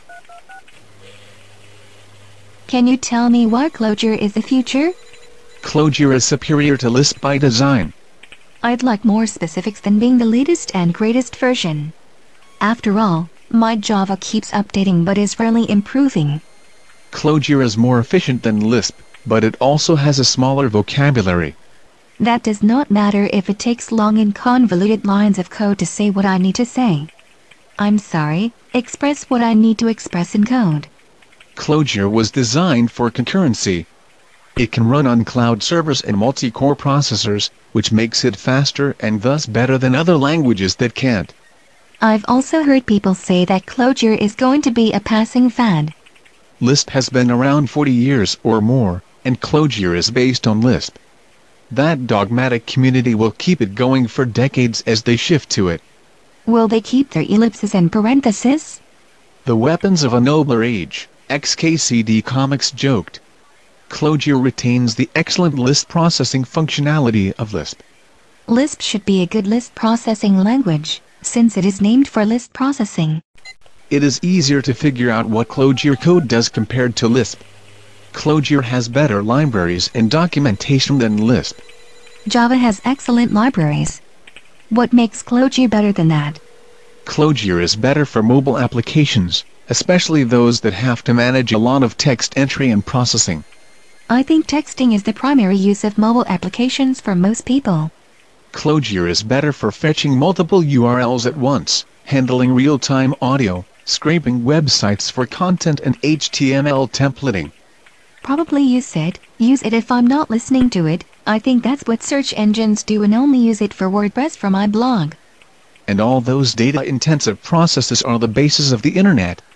Can you tell me why Clojure is the future? Clojure is superior to Lisp by design. I'd like more specifics than being the latest and greatest version. After all, my Java keeps updating but is rarely improving. Clojure is more efficient than Lisp, but it also has a smaller vocabulary. That does not matter if it takes long and convoluted lines of code to say what I need to say. I'm sorry, express what I need to express in code. Clojure was designed for concurrency. It can run on cloud servers and multi-core processors, which makes it faster and thus better than other languages that can't. I've also heard people say that Clojure is going to be a passing fad. Lisp has been around 40 years or more, and Clojure is based on Lisp. That dogmatic community will keep it going for decades as they shift to it. Will they keep their ellipses and parentheses? The weapons of a nobler age, XKCD Comics joked. Clojure retains the excellent Lisp processing functionality of Lisp. Lisp should be a good Lisp processing language, since it is named for Lisp processing. It is easier to figure out what Clojure code does compared to Lisp. Clojure has better libraries and documentation than Lisp. Java has excellent libraries. What makes Clojure better than that? Clojure is better for mobile applications, especially those that have to manage a lot of text entry and processing. I think texting is the primary use of mobile applications for most people. Clojure is better for fetching multiple URLs at once, handling real-time audio, scraping websites for content and HTML templating. Probably use it if I'm not listening to it. I think that's what search engines do, and only use it for WordPress for my blog. And all those data-intensive processes are the basis of the internet.